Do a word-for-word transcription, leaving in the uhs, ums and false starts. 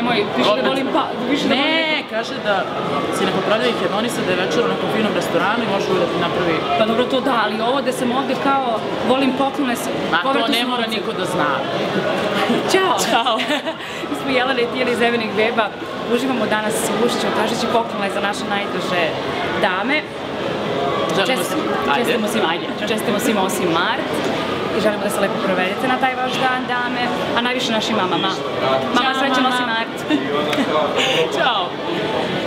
nemoj, više da volim pa... Ne, kaže da si nepopravljivi hedonista, da je večer u nekom finom restoranu i može da ti napravi... Pa dobro to da, ali ovo da sam ovde kao volim poklone... Ma to ne mora niko da zna. Ćao! Ćao! Mi smo Jelena i Tijana iz Evening Weba. Uživamo danas u Ušću, tražeći poklone za naše najdraže dame. Čestimo svima, ajde, čestimo svima osim Mart. I želimo da se lepo provedete na taj vaš dan, dame, a najviše našim mamama. Mama, srećan osim Mart. Ćao!